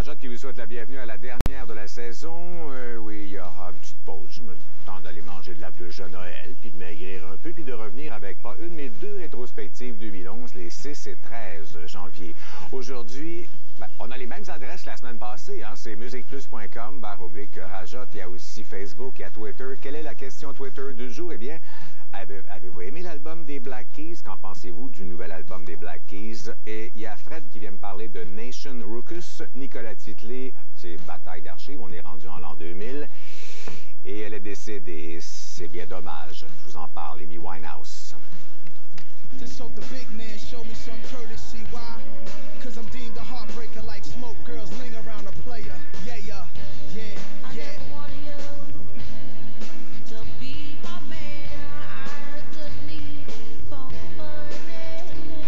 Rajotte qui vous souhaite la bienvenue à la dernière de la saison. Oui, il y aura une petite pause. Je me tente d'aller manger de la bûche à Noël, puis de maigrir un peu, puis de revenir avec pas une, mais deux rétrospectives 2011, les 6 et 13 janvier. Aujourd'hui, on a les mêmes adresses que la semaine passée. Hein? C'est musicplus.com/Rajotte. Il y a aussi Facebook, il y a Twitter. Quelle est la question Twitter du jour? Eh bien, avez-vous aimé l'album des Black Keys? Qu'en pensez-vous du nouvel album des Black Keys? Et il y a Fred qui vient me parler de Nation Ruckus. Nicolas Titley, c'est Bataille d'archives. On est rendu en l'an 2000. Et elle est décédée. C'est bien dommage. Je vous en parle. Amy Winehouse. Just hope the big man show me some courtesy. Why? Cause I'm deemed a heartbreaker like smoke. Girls ling around a player. Yeah, yeah, yeah, yeah. I never wanted you to be my man. I just needed company.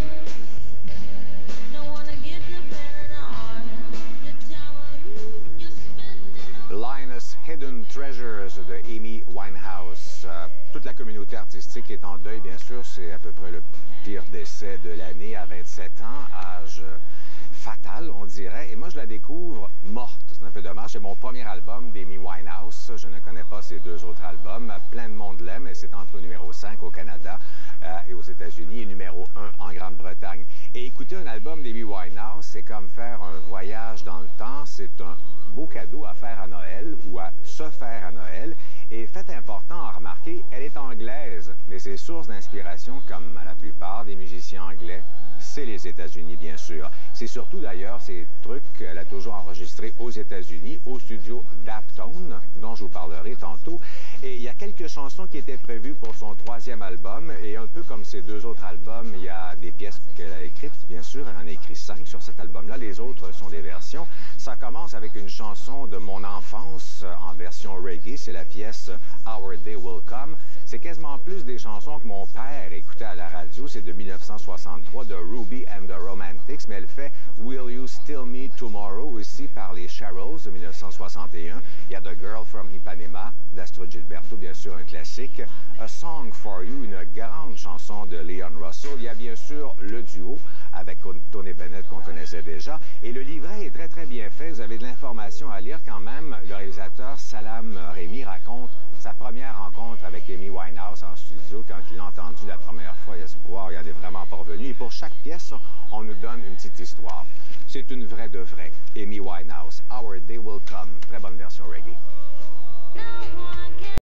Don't wanna get the better of the time you spend it on. Linus Hidden Treasures de Amy Winehouse. Toute la communauté artistique est en deuil, bien sûr. C'est à peu près le pire décès de l'année à 27 ans, âge fatal, on dirait. Et moi, je la découvre morte. C'est un peu dommage. C'est mon premier album d'Amy Winehouse. Je ne connais pas ses deux autres albums. Plein de monde l'aime et c'est entre numéro 5 au Canada et aux États-Unis et numéro 1 en Grande-Bretagne. Et écouter un album d'Amy Winehouse, c'est comme faire un voyage dans le temps. C'est un beau cadeau à faire à Noël ou à se faire à Noël. Et fait important à remarquer, elle est anglaise, mais ses sources d'inspiration, comme la plupart des musiciens anglais, c'est les États-Unis, bien sûr. C'est surtout, d'ailleurs, ces trucs qu'elle a toujours enregistrés aux États-Unis, au studio Daptone, dont je vous parlerai tantôt. Et il y a quelques chansons qui étaient prévues pour son troisième album, et un peu comme ses deux autres albums, il y a des pièces qu'elle a écrites, bien sûr. Elle en a écrit 5 sur cet album-là. Les autres sont des versions. Ça commence avec une chanson de mon enfance en version reggae. C'est la pièce Our Day Will Come. C'est quasiment plus des chansons que mon père écoutait à la radio. C'est de 1963, de Ruby and the Romantics. Mais elle fait Will You Still Me Tomorrow aussi par les Sharrows de 1961. Il y a The Girl from Ipanema d'Astrud Gilberto, bien sûr, un classique. A Song for You, une grande chanson de Leon Russell. Il y a bien sûr le duo avec Tony Bennett qu'on connaissait déjà. Et le livret est très, très bien fait. Vous avez de l'information à lire quand même. Le réalisateur Salam Remy raconte sa première rencontre avec Amy Winehouse en studio quand il l'a entendu la première fois. Il y a ce pouvoir, il en est vraiment pas revenu. Et pour chaque pièce, on